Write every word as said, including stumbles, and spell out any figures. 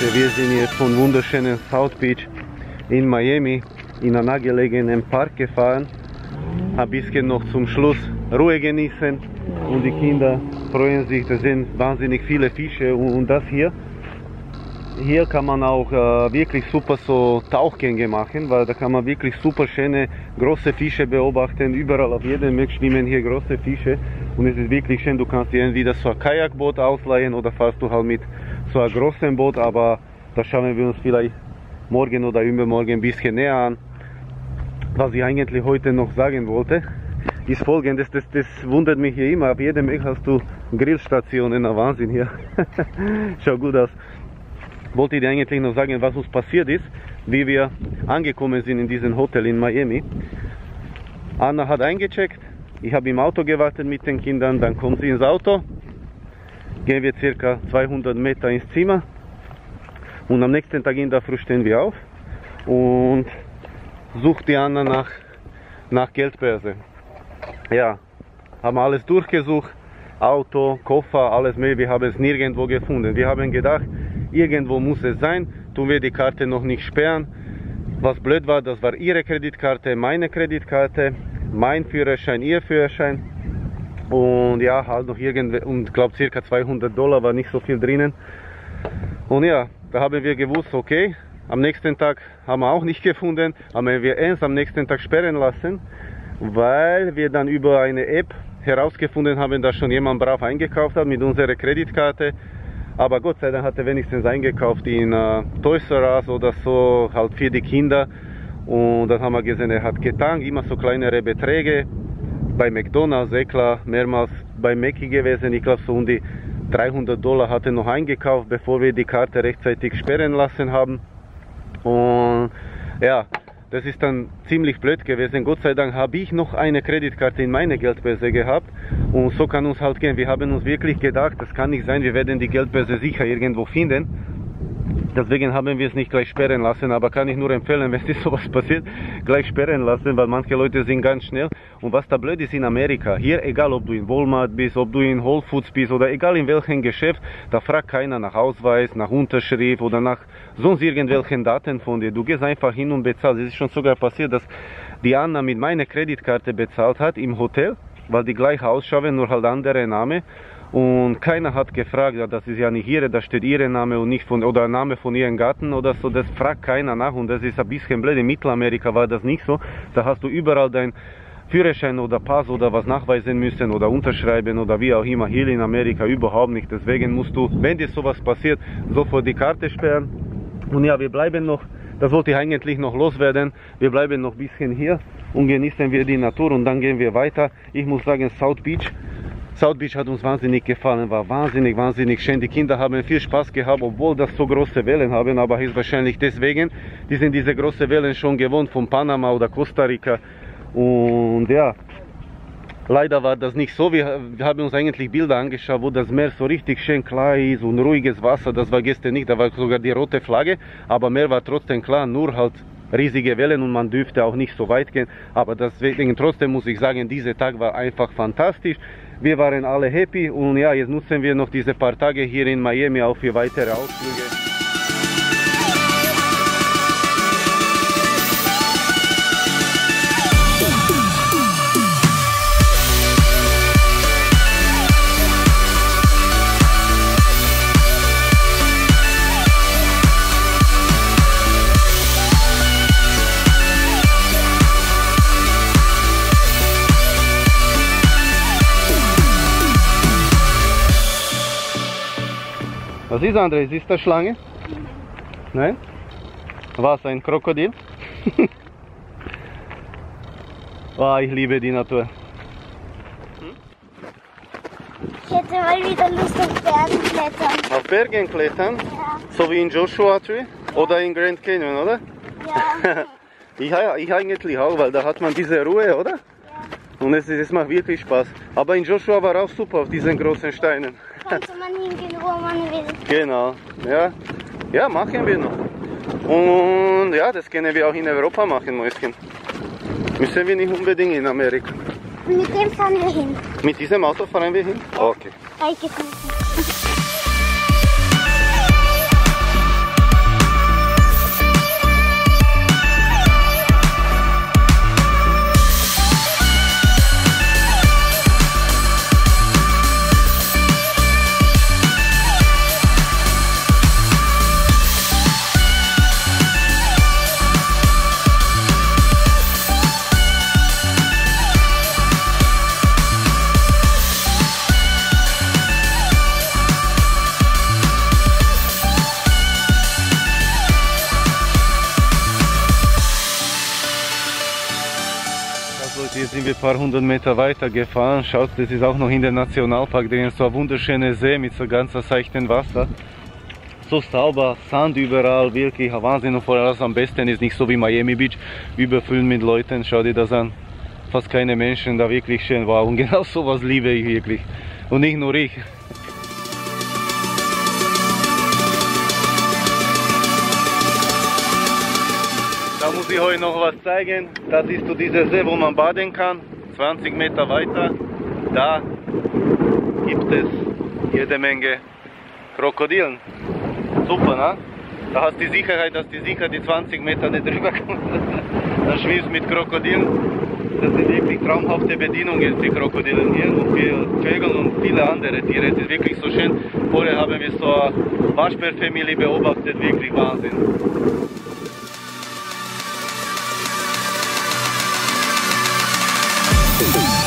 Leute, wir sind jetzt von wunderschönen South Beach in Miami in einen nahegelegenen Park gefahren. Ein bisschen noch zum Schluss Ruhe genießen und die Kinder freuen sich, da sind wahnsinnig viele Fische und das hier. Hier kann man auch äh, wirklich super so Tauchgänge machen, weil da kann man wirklich super schöne große Fische beobachten. Überall auf jedem Weg schwimmen hier große Fische und es ist wirklich schön. Du kannst dir entweder so ein Kajakboot ausleihen oder fährst du halt mit so einem großen Boot, aber da schauen wir uns vielleicht morgen oder übermorgen ein bisschen näher an. Was ich eigentlich heute noch sagen wollte, ist folgendes, das, das wundert mich hier immer, auf jedem Weg hast du Grillstationen, na Wahnsinn hier. Schaut gut aus. Wollte ich dir eigentlich noch sagen, was uns passiert ist, wie wir angekommen sind in diesem Hotel in Miami. Anna hat eingecheckt, ich habe im Auto gewartet mit den Kindern, dann kommt sie ins Auto, gehen wir circa zweihundert Meter ins Zimmer und am nächsten Tag in der Früh stehen wir auf und sucht die Anna nach, nach Geldbörse. Ja, haben alles durchgesucht, Auto, Koffer, alles mehr, wir haben es nirgendwo gefunden. Wir haben gedacht, irgendwo muss es sein, tun wir die Karte noch nicht sperren. Was blöd war, das war ihre Kreditkarte, meine Kreditkarte, mein Führerschein, ihr Führerschein. Und ja, halt noch irgendwie, und ich glaube circa zweihundert Dollar war nicht so viel drinnen. Und ja, da haben wir gewusst, okay, am nächsten Tag haben wir auch nicht gefunden, aber wir erst am nächsten Tag sperren lassen, weil wir dann über eine App herausgefunden haben, dass schon jemand brav eingekauft hat mit unserer Kreditkarte. Aber Gott sei Dank hat er wenigstens eingekauft in uh, Toys R Us oder so, halt für die Kinder. Und dann haben wir gesehen, er hat getankt, immer so kleinere Beträge. Bei McDonald's, eh klar, mehrmals bei Mackie gewesen. Ich glaube, so um die dreihundert Dollar hat er noch eingekauft, bevor wir die Karte rechtzeitig sperren lassen haben. Und ja, das ist dann ziemlich blöd gewesen. Gott sei Dank habe ich noch eine Kreditkarte in meine Geldbörse gehabt und so kann uns halt gehen. Wir haben uns wirklich gedacht, das kann nicht sein, wir werden die Geldbörse sicher irgendwo finden. Deswegen haben wir es nicht gleich sperren lassen, aber kann ich nur empfehlen, wenn es sowas passiert, gleich sperren lassen, weil manche Leute sind ganz schnell. Und was da blöd ist in Amerika, hier egal ob du in Walmart bist, ob du in Whole Foods bist oder egal in welchem Geschäft, da fragt keiner nach Ausweis, nach Unterschrift oder nach sonst irgendwelchen Daten von dir. Du gehst einfach hin und bezahlst. Es ist schon sogar passiert, dass die Anna mit meiner Kreditkarte bezahlt hat im Hotel, weil die gleich ausschauen, nur halt andere Name. Und keiner hat gefragt, ja, das ist ja nicht ihre, da steht ihre Name und nicht von, oder Name von ihrem Garten oder so, das fragt keiner nach und das ist ein bisschen blöd. In Mittelamerika war das nicht so, da hast du überall dein Führerschein oder Pass oder was nachweisen müssen oder unterschreiben oder wie auch immer. Hier in Amerika überhaupt nicht, deswegen musst du, wenn dir sowas passiert, sofort die Karte sperren. Und ja, wir bleiben noch, das wollte ich eigentlich noch loswerden, wir bleiben noch ein bisschen hier und genießen wir die Natur und dann gehen wir weiter. Ich muss sagen, South Beach, South Beach hat uns wahnsinnig gefallen, war wahnsinnig, wahnsinnig schön. Die Kinder haben viel Spaß gehabt, obwohl das so große Wellen haben, aber ist wahrscheinlich deswegen, die sind diese großen Wellen schon gewohnt von Panama oder Costa Rica. Und ja, leider war das nicht so. Wir, wir haben uns eigentlich Bilder angeschaut, wo das Meer so richtig schön klar ist und ruhiges Wasser. Das war gestern nicht, da war sogar die rote Flagge, aber Meer war trotzdem klar, nur halt riesige Wellen und man dürfte auch nicht so weit gehen. Aber deswegen trotzdem muss ich sagen, dieser Tag war einfach fantastisch. Wir waren alle happy und ja, jetzt nutzen wir noch diese paar Tage hier in Miami auch für weitere Ausflüge. Was ist, André? Ist das Schlange? Nein? Was, ein Krokodil? Oh, ich liebe die Natur. Ich hätte mal wieder Lust auf Bergen klettern. Auf Bergen klettern? Ja. So wie in Joshua Tree? Oder in Grand Canyon, oder? Ja. ich, ich eigentlich auch, weil da hat man diese Ruhe, oder? Ja. Und es, es macht wirklich Spaß. Aber in Joshua war auch super auf diesen großen Steinen. Konnte man hingehen, wo man will. Genau, ja. Ja, machen wir noch. Und ja, das können wir auch in Europa machen, Mäuschen. Müssen wir nicht unbedingt in Amerika. Mit dem fahren wir hin. Mit diesem Auto fahren wir hin? Okay. Reicht es nicht. Leute, jetzt sind wir ein paar hundert Meter weiter gefahren. Schaut, das ist auch noch in der Nationalpark drin. So ein wunderschöner See mit so ganz seichtem Wasser. So sauber, Sand überall, wirklich Wahnsinn. Und vor allem am besten ist nicht so wie Miami Beach, überfüllt mit Leuten. Schau dir das an. Fast keine Menschen, da wirklich schön. Wow, und genau sowas liebe ich wirklich. Und nicht nur ich. Da muss ich euch noch was zeigen. Das ist so dieser See, wo man baden kann. zwanzig Meter weiter. Da gibt es jede Menge Krokodilen. Super, ne? Da hast du die Sicherheit, dass die sicher die zwanzig Meter nicht drüber kommt. Dann schwimmst mit Krokodilen. Das sind wirklich traumhafte Bedienungen, die Krokodilen hier. Und für Vögel und viele andere Tiere. Es ist wirklich so schön. Vorher haben wir so eine Waschbärfamilie beobachtet. Wirklich Wahnsinn. Thank you.